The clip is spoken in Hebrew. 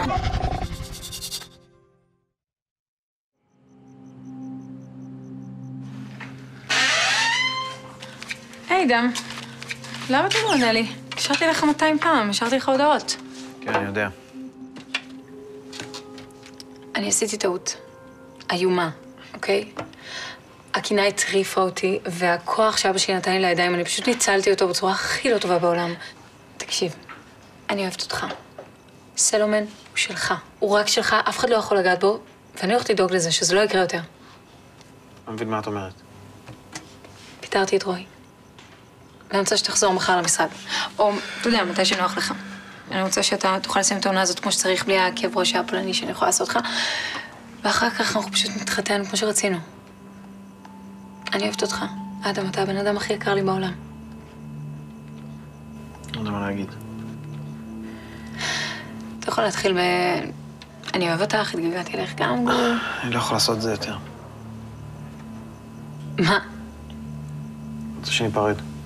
היי, דם. למה אתה לא עונה לי? השארתי לך 200 פעם, השארתי לך הודעות. כן, אני יודע. אני עשיתי טעות. איומה, אוקיי? הקינה הטריפה אותי, והכוח שאבא שלי נתן לי לידיים, אני פשוט ניצלתי אותו בצורה הכי לא טובה בעולם. תקשיב, אני אוהבת אותך. סלומן הוא שלך. הוא רק שלך, אף אחד לא יכול לגעת בו, ואני הולכת לדאוג לזה, שזה לא יקרה יותר. אני מבין מה את אומרת. פיטרתי את רועי. אני רוצה שתחזור מחר למשרד. או, אתה יודע, מתי שנוח לך. אני רוצה שאתה תוכל לסיים את העונה הזאת כמו שצריך, בלי הכאב ראש הפולני שאני יכולה לעשות לך. ואחר כך אנחנו פשוט נתחתן כמו שרצינו. אני אוהבת אותך. אדם, אתה הבן אדם הכי יקר לי בעולם. לא יודע מה להגיד. אתה יכול להתחיל ב... אני אוהב אותך, התגעגעתי אליך גם. אני לא יכול לעשות את זה יותר. מה? רוצה שניפרד.